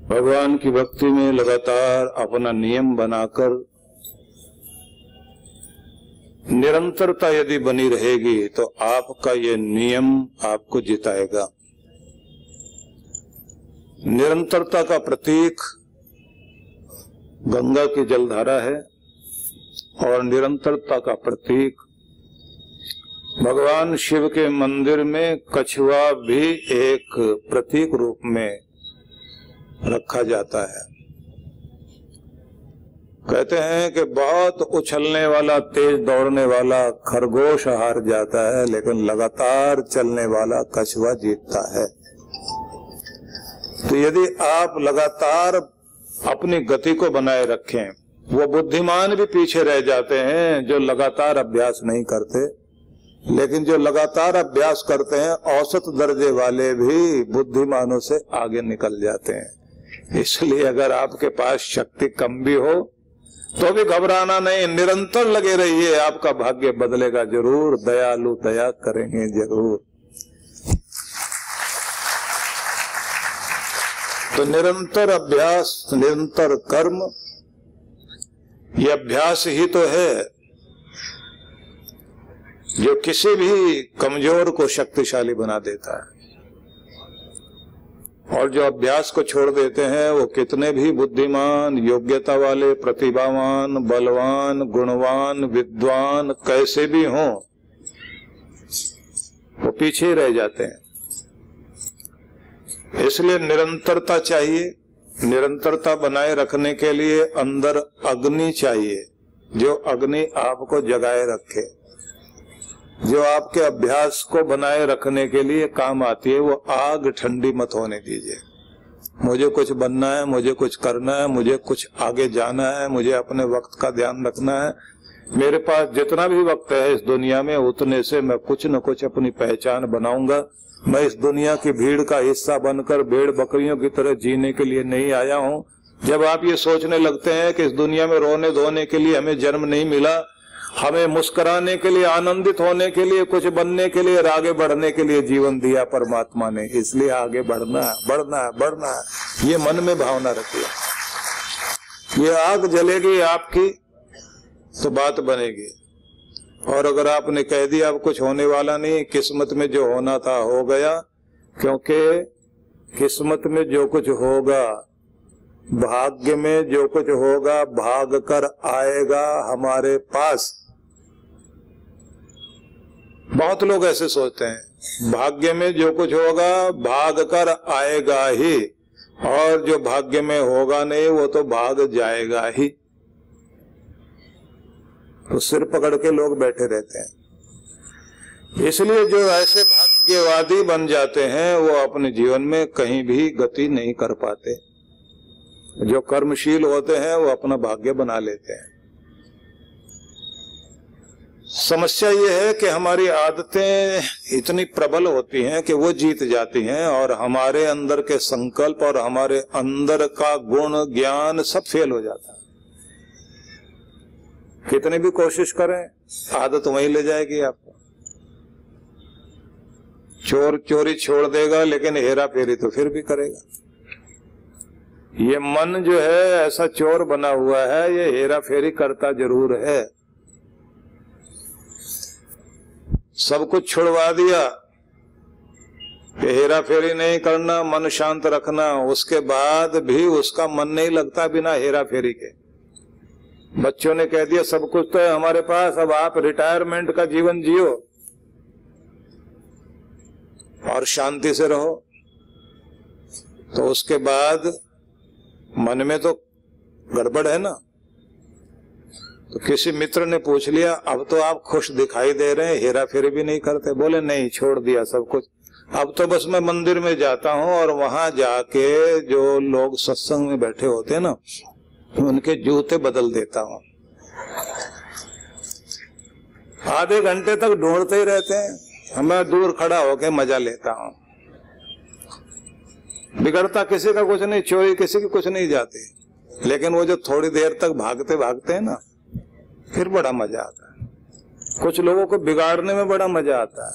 भगवान की भक्ति में लगातार अपना नियम बनाकर निरंतरता यदि बनी रहेगी तो आपका ये नियम आपको जिताएगा। निरंतरता का प्रतीक गंगा की जलधारा है और निरंतरता का प्रतीक भगवान शिव के मंदिर में कछुआ भी एक प्रतीक रूप में रखा जाता है। कहते हैं कि बहुत उछलने वाला, तेज दौड़ने वाला खरगोश हार जाता है, लेकिन लगातार चलने वाला कछुआ जीतता है। तो यदि आप लगातार अपनी गति को बनाए रखें, वो बुद्धिमान भी पीछे रह जाते हैं जो लगातार अभ्यास नहीं करते, लेकिन जो लगातार अभ्यास करते हैं औसत दर्जे वाले भी बुद्धिमानों से आगे निकल जाते हैं। इसलिए अगर आपके पास शक्ति कम भी हो तो भी घबराना नहीं, निरंतर लगे रहिए, आपका भाग्य बदलेगा जरूर। दयालु दया करेंगे जरूर। तो निरंतर अभ्यास, निरंतर कर्म, ये अभ्यास ही तो है जो किसी भी कमजोर को शक्तिशाली बना देता है। और जो अभ्यास को छोड़ देते हैं वो कितने भी बुद्धिमान, योग्यता वाले, प्रतिभावान, बलवान, गुणवान, विद्वान कैसे भी हों, वो पीछे रह जाते हैं। इसलिए निरंतरता चाहिए। निरंतरता बनाए रखने के लिए अंदर अग्नि चाहिए, जो अग्नि आपको जगाए रखे, जो आपके अभ्यास को बनाए रखने के लिए काम आती है। वो आग ठंडी मत होने दीजिए। मुझे कुछ बनना है, मुझे कुछ करना है, मुझे कुछ आगे जाना है, मुझे अपने वक्त का ध्यान रखना है। मेरे पास जितना भी वक्त है इस दुनिया में, उतने से मैं कुछ न कुछ अपनी पहचान बनाऊंगा। मैं इस दुनिया की भीड़ का हिस्सा बनकर भेड़ बकरियों की तरह जीने के लिए नहीं आया हूँ। जब आप ये सोचने लगते हैं कि इस दुनिया में रोने धोने के लिए हमें जन्म नहीं मिला, हमें मुस्कुराने के लिए, आनंदित होने के लिए, कुछ बनने के लिए और आगे बढ़ने के लिए जीवन दिया परमात्मा ने, इसलिए आगे बढ़ना है, बढ़ना है, बढ़ना है। ये मन में भावना रखिए। ये आग जलेगी आपकी तो बात बनेगी। और अगर आपने कह दिया अब कुछ होने वाला नहीं, किस्मत में जो होना था हो गया, क्योंकि किस्मत में जो कुछ होगा, भाग्य में जो कुछ होगा, भाग कर आएगा हमारे पास। बहुत लोग ऐसे सोचते हैं, भाग्य में जो कुछ होगा भाग कर आएगा ही, और जो भाग्य में होगा नहीं वो तो भाग जाएगा ही। तो सिर पकड़ के लोग बैठे रहते हैं। इसलिए जो ऐसे भाग्यवादी बन जाते हैं वो अपने जीवन में कहीं भी गति नहीं कर पाते। जो कर्मशील होते हैं वो अपना भाग्य बना लेते हैं। समस्या ये है कि हमारी आदतें इतनी प्रबल होती हैं कि वो जीत जाती हैं, और हमारे अंदर के संकल्प और हमारे अंदर का गुण ज्ञान सब फेल हो जाता है। कितनी भी कोशिश करें, आदत वहीं ले जाएगी आपको। चोर चोरी छोड़ देगा, लेकिन हेरा फेरी तो फिर भी करेगा। ये मन जो है ऐसा चोर बना हुआ है, ये हेरा फेरी करता जरूर है। सब कुछ छुड़वा दिया कि हेरा फेरी नहीं करना, मन शांत रखना, उसके बाद भी उसका मन नहीं लगता बिना हेरा फेरी के। बच्चों ने कह दिया सब कुछ तो है हमारे पास, अब आप रिटायरमेंट का जीवन जियो और शांति से रहो। तो उसके बाद मन में तो गड़बड़ है ना। तो किसी मित्र ने पूछ लिया, अब तो आप खुश दिखाई दे रहे हैं, हेरा फेरी भी नहीं करते। बोले नहीं, छोड़ दिया सब कुछ। अब तो बस मैं मंदिर में जाता हूँ और वहां जाके जो लोग सत्संग में बैठे होते हैं ना, उनके जूते बदल देता हूँ। आधे घंटे तक ढूंढते ही रहते हैं, मैं दूर खड़ा होके मजा लेता हूँ। बिगड़ता किसी का कुछ नहीं, चोरी किसी की कुछ नहीं जाती, लेकिन वो जो थोड़ी देर तक भागते भागते हैं ना, फिर बड़ा मजा आता है। कुछ लोगों को बिगाड़ने में बड़ा मजा आता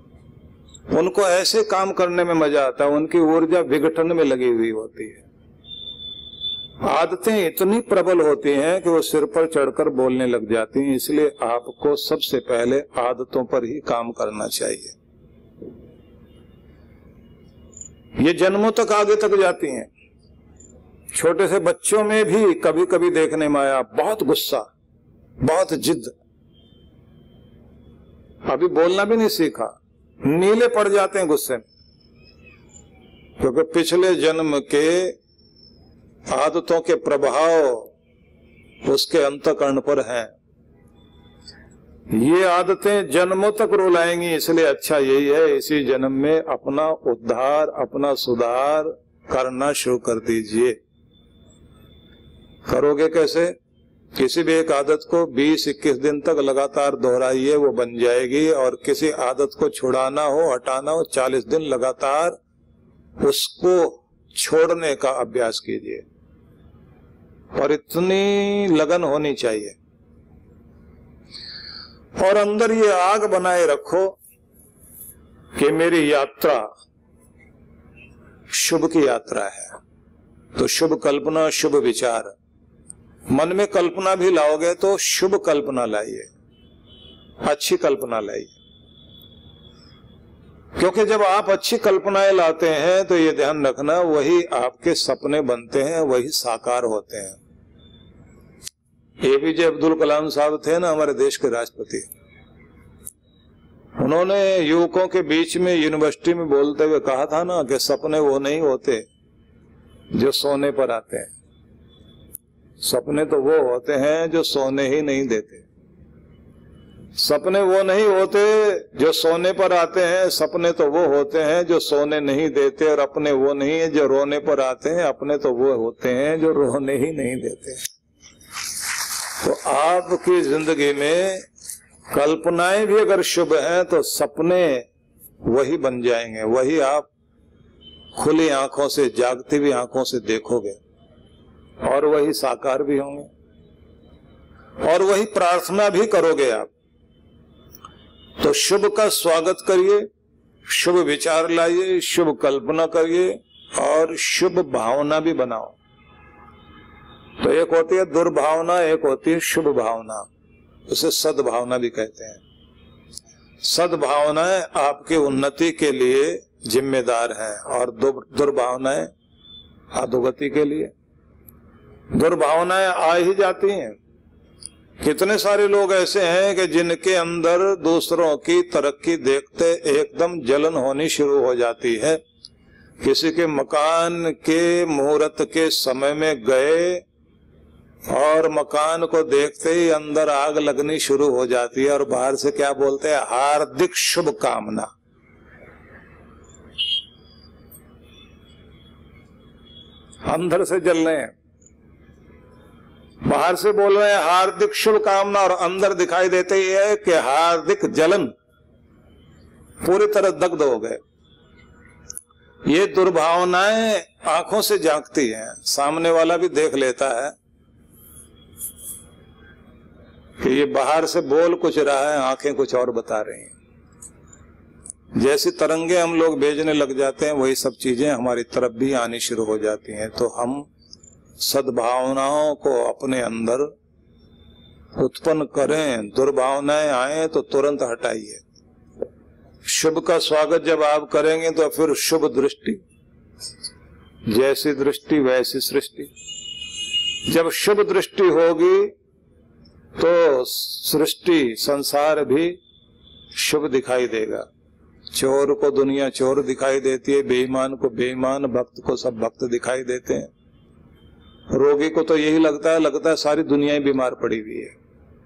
है, उनको ऐसे काम करने में मजा आता है, उनकी ऊर्जा विघटन में लगी हुई होती है। आदतें इतनी प्रबल होती हैं कि वो सिर पर चढ़कर बोलने लग जाती हैं। इसलिए आपको सबसे पहले आदतों पर ही काम करना चाहिए। ये जन्मों तक आगे तक जाती हैं। छोटे से बच्चों में भी कभी कभी देखने में आया बहुत गुस्सा, बहुत जिद, अभी बोलना भी नहीं सीखा, नीले पड़ जाते हैं गुस्से में, क्योंकि पिछले जन्म के आदतों के प्रभाव उसके अंतःकरण पर हैं। ये आदतें जन्मों तक रुलाएंगी। इसलिए अच्छा यही है, इसी जन्म में अपना उद्धार, अपना सुधार करना शुरू कर दीजिए। करोगे कैसे? किसी भी एक आदत को 20-21 दिन तक लगातार दोहराइए, वो बन जाएगी। और किसी आदत को छुड़ाना हो, हटाना हो, 40 दिन लगातार उसको छोड़ने का अभ्यास कीजिए। और इतनी लगन होनी चाहिए, और अंदर ये आग बनाए रखो कि मेरी यात्रा शुभ की यात्रा है। तो शुभ कल्पना, शुभ विचार, मन में कल्पना भी लाओगे तो शुभ कल्पना लाइए, अच्छी कल्पना लाइए। क्योंकि जब आप अच्छी कल्पनाएं लाते हैं तो ये ध्यान रखना, वही आपके सपने बनते हैं, वही साकार होते हैं। APJ अब्दुल कलाम साहब थे ना, हमारे देश के राष्ट्रपति। उन्होंने युवकों के बीच में यूनिवर्सिटी में बोलते हुए कहा था ना कि सपने वो नहीं होते जो सोने पर आते हैं, सपने तो वो होते हैं जो सोने ही नहीं देते। सपने वो नहीं होते जो सोने पर आते हैं, सपने तो वो होते हैं जो सोने नहीं देते। और अपने वो नहीं है जो रोने पर आते हैं, अपने तो वो होते हैं जो रोने ही नहीं देते। तो आपकी जिंदगी में कल्पनाएं भी अगर शुभ हैं तो सपने वही बन जाएंगे, वही आप खुली आंखों से, जागती हुई आंखों से देखोगे, और वही साकार भी होंगे, और वही प्रार्थना भी करोगे आप। तो शुभ का स्वागत करिए, शुभ विचार लाइए, शुभ कल्पना करिए, और शुभ भावना भी बनाओ। तो एक होती है दुर्भावना, एक होती है शुभ भावना, उसे सद्भावना भी कहते हैं। सद्भावनाएं आपकी उन्नति के लिए जिम्मेदार हैं, और दुर्भावनाएं अधोगति के लिए। दुर्भावनाएं आ ही जाती हैं। कितने सारे लोग ऐसे हैं कि जिनके अंदर दूसरों की तरक्की देखते एकदम जलन होनी शुरू हो जाती है। किसी के मकान के मुहूर्त के समय में गए और मकान को देखते ही अंदर आग लगनी शुरू हो जाती है, और बाहर से क्या बोलते हैं? हार्दिक शुभकामना। अंदर से जल रहे हैं, बाहर से बोल रहे हैं हार्दिक शुभकामना, और अंदर दिखाई देते ही है कि हार्दिक जलन, पूरी तरह दग्ध हो गए। ये दुर्भावनाएं आंखों से झांकती हैं, सामने वाला भी देख लेता है कि ये बाहर से बोल कुछ रहा है, आंखें कुछ और बता रही हैं। जैसी तरंगे हम लोग भेजने लग जाते हैं, वही सब चीजें हमारी तरफ भी आनी शुरू हो जाती हैं। तो हम सद्भावनाओं को अपने अंदर उत्पन्न करें, दुर्भावनाएं आए तो तुरंत हटाइए। शुभ का स्वागत जब आप करेंगे तो फिर शुभ दृष्टि, जैसी दृष्टि वैसी सृष्टि। जब शुभ दृष्टि होगी तो सृष्टि, संसार भी शुभ दिखाई देगा। चोर को दुनिया चोर दिखाई देती है, बेईमान को बेईमान, भक्त को सब भक्त दिखाई देते हैं। रोगी को तो यही लगता है सारी दुनिया ही बीमार पड़ी हुई है।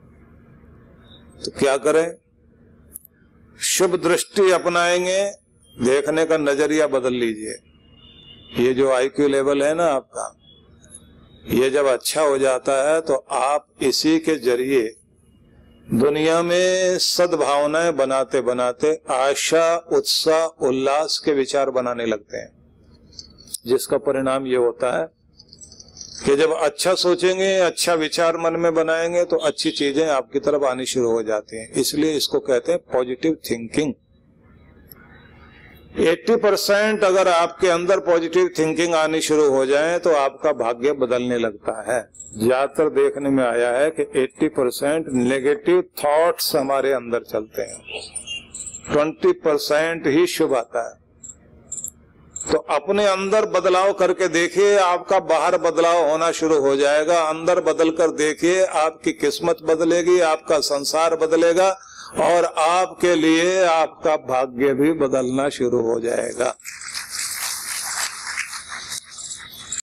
तो क्या करें? शुभ दृष्टि अपनाएंगे, देखने का नजरिया बदल लीजिए। ये जो IQ लेवल है ना आपका, ये जब अच्छा हो जाता है तो आप इसी के जरिए दुनिया में सद्भावनाएं बनाते बनाते आशा, उत्साह, उल्लास के विचार बनाने लगते हैं, जिसका परिणाम ये होता है कि जब अच्छा सोचेंगे, अच्छा विचार मन में बनाएंगे तो अच्छी चीजें आपकी तरफ आनी शुरू हो जाती हैं। इसलिए इसको कहते हैं पॉजिटिव थिंकिंग। 80% अगर आपके अंदर पॉजिटिव थिंकिंग आनी शुरू हो जाए तो आपका भाग्य बदलने लगता है। ज्यादातर देखने में आया है कि 80% नेगेटिव थॉट्स हमारे अंदर चलते हैं, 20% ही शुभ आता है। तो अपने अंदर बदलाव करके देखिए, आपका बाहर बदलाव होना शुरू हो जाएगा। अंदर बदल कर देखिए, आपकी किस्मत बदलेगी, आपका संसार बदलेगा और आपके लिए आपका भाग्य भी बदलना शुरू हो जाएगा।